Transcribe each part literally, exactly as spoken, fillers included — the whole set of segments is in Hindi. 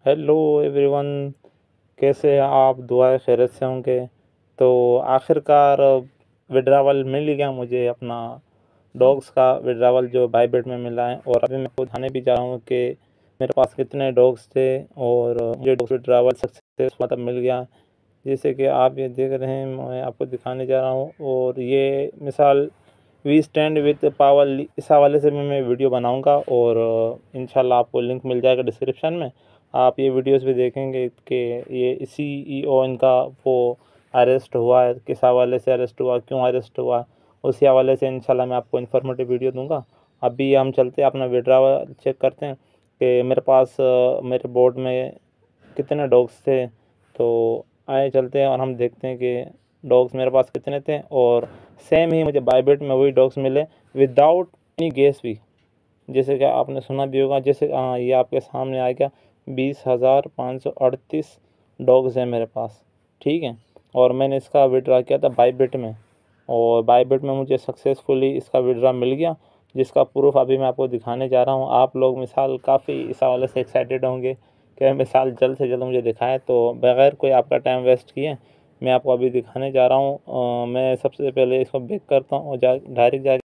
हेलो एवरीवन, कैसे हैं आप? दुआएं खैरियत से होंगे। तो आखिरकार विड्रावल मिल गया मुझे, अपना डॉग्स का विड्रावल जो बाईबिट में मिला है। और अभी मैं आपको दिखाने भी जा रहा हूँ कि मेरे पास कितने डॉग्स थे और मुझे डॉग्स विड्रावल सक्सेस मतलब मिल गया। जैसे कि आप ये देख रहे हैं, मैं आपको दिखाने जा रहा हूँ। और ये मिसाल वी स्टैंड विद पावर, इस हवाले से भी मैं वीडियो बनाऊंगा और इंशाल्लाह आपको लिंक मिल जाएगा डिस्क्रिप्शन में। आप ये वीडियोस भी देखेंगे कि ये सीईओ इनका वो अरेस्ट हुआ है, किस हवाले से अरेस्ट हुआ, क्यों अरेस्ट हुआ, उसी हवाले से इंशाल्लाह मैं आपको इन्फॉर्मेटिव वीडियो दूंगा। अभी हम चलते हैं, अपना विड्रावल चेक करते हैं कि मेरे पास मेरे बोर्ड में कितने डॉग्स थे। तो आए चलते हैं और हम देखते हैं कि डॉग्स मेरे पास कितने थे। और सेम ही मुझे बाईबिट में वही डॉग्स मिले विदाउट एनी गैस भी। जैसे कि आपने सुना भी होगा, जैसे हाँ ये आपके सामने आ गया, बीस हज़ार पाँच सौ अड़तीस डॉग्स हैं मेरे पास, ठीक है। और मैंने इसका विड्रा किया था बाईबिट में, और बाईबिट में मुझे सक्सेसफुली इसका विड्रा मिल गया, जिसका प्रूफ अभी मैं आपको दिखाने जा रहा हूँ। आप लोग मिसाल काफ़ी इस हवाले से एक्साइटेड होंगे कि मिसाल जल्द से जल्द मुझे दिखाएं। तो बग़ैर कोई आपका टाइम वेस्ट किए मैं आपको अभी दिखाने जा रहा हूँ। मैं सबसे पहले इसको बैक करता हूँ और जा डायरेक्ट जा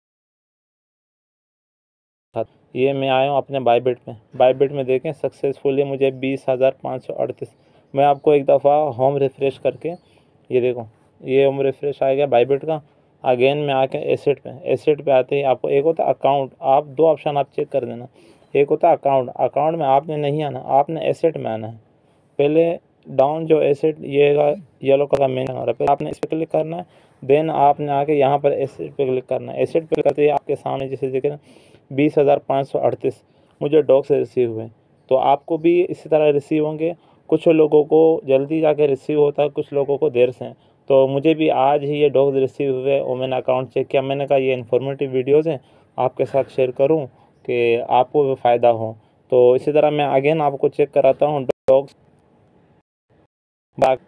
ये मैं आया हूँ अपने बाईबिट में। बाईबिट में देखें सक्सेसफुली मुझे बीस हज़ार पाँच सौ अड़तीस। मैं आपको एक दफ़ा होम रिफ़्रेश करके, ये देखो ये होम रिफ़्रेश आ गया बाईबिट का। अगेन में आके एसेट पे एसेट पे आते ही आपको एक होता अकाउंट, आप दो ऑप्शन आप चेक कर देना। एक होता अकाउंट, अकाउंट में आपने नहीं आना, आपने एसेट में आना है। पहले डाउन जो एसेट ये येलो कलर का मेन हो रहा है, पहले आपने इस पर क्लिक करना है। देन आपने आके यहाँ पर एसेट पे क्लिक करना है। एसेट पे करते ही आपके सामने जैसे देख रहे हैं बीस हज़ार पाँच सौ अड़तीस मुझे डॉग से रिसीव हुए। तो आपको भी इसी तरह रिसीव होंगे। कुछ लोगों को जल्दी जाके रिसीव होता है, कुछ लोगों को देर से। तो मुझे भी आज ही ये डॉग्स रिसीव हुए और मैंने अकाउंट चेक किया। मैंने कहा ये इन्फॉर्मेटिव वीडियोज़ हैं, आपके साथ शेयर करूँ कि आपको भी फ़ायदा हो। तो इसी तरह मैं अगेन आपको चेक कराता हूँ डॉग्स बाग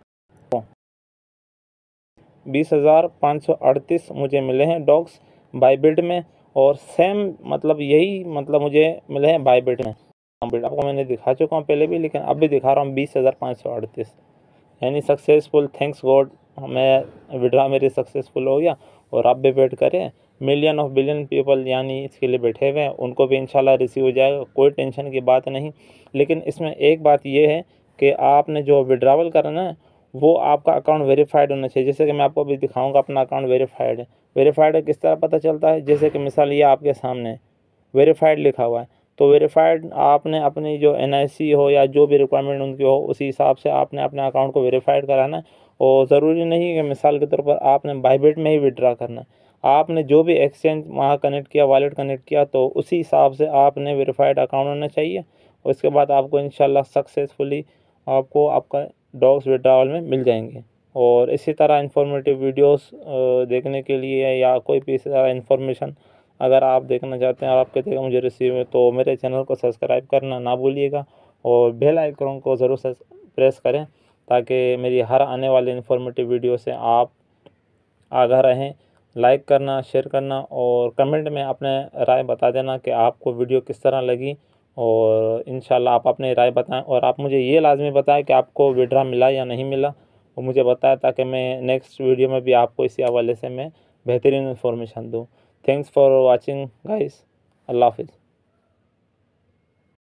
बीस हज़ार पाँच सौ अड़तीस मुझे मिले हैं डॉग्स बाईबिट में। और सेम मतलब यही मतलब मुझे मिले हैं बाईबिट में। आपको मैंने दिखा चुका हूँ पहले भी, लेकिन अब भी दिखा रहा हूँ बीस हज़ार पाँच सौ अड़तीस यानी सक्सेसफुल। थैंक्स गॉड, मैं विड्रा मेरी सक्सेसफुल हो गया। और आप भी वेट करें, मिलियन ऑफ बिलियन पीपल यानी इसके लिए बैठे हुए हैं, उनको भी इंशाल्लाह रिसीव हो जाएगा, कोई टेंशन की बात नहीं। लेकिन इसमें एक बात ये है कि आपने जो विड्रावल करना है वो आपका अकाउंट वेरीफाइड होना चाहिए। जैसे कि मैं आपको अभी दिखाऊंगा अपना अकाउंट वेरीफाइड है। वेरीफाइड है किस तरह पता चलता है, जैसे कि मिसाल ये आपके सामने वेरीफाइड लिखा हुआ है। तो वेरीफाइड आपने अपनी जो एन आई सी हो या जो भी रिक्वायरमेंट उनकी हो उसी हिसाब से आपने अपने अकाउंट को वेरीफाइड कराना है। और ज़रूरी नहीं कि मिसाल के तौर पर आपने बाईबिट में ही विड्रा करना है। आपने जो भी एक्सचेंज वहाँ कनेक्ट किया, वॉलेट कनेक्ट किया, तो उसी हिसाब से आपने वेरीफाइड अकाउंट होना चाहिए। और इसके बाद आपको इंशाल्लाह सक्सेसफुली आपको आपका डॉग्स विड्रावल में मिल जाएंगे। और इसी तरह इन्फॉर्मेटिव वीडियोस देखने के लिए या कोई भी इसी तरह इन्फॉर्मेशन अगर आप देखना चाहते हैं और आपके तक मुझे रिसीव है, तो मेरे चैनल को सब्सक्राइब करना ना भूलिएगा और बेल आइकन को ज़रूर प्रेस करें ताकि मेरी हर आने वाली इन्फॉर्मेटिव वीडियो से आप आगाह रहें। लाइक करना, शेयर करना और कमेंट में अपने राय बता देना कि आपको वीडियो किस तरह लगी। और इंशाल्लाह आप अपनी राय बताएं और आप मुझे ये लाजमी बताएं कि आपको विड्रा मिला या नहीं मिला, और मुझे बताएं ताकि मैं नेक्स्ट वीडियो में भी आपको इसी हवाले से मैं बेहतरीन इन्फॉर्मेशन दूँ। Thanks for watching guys. अल्लाह हाफिज़।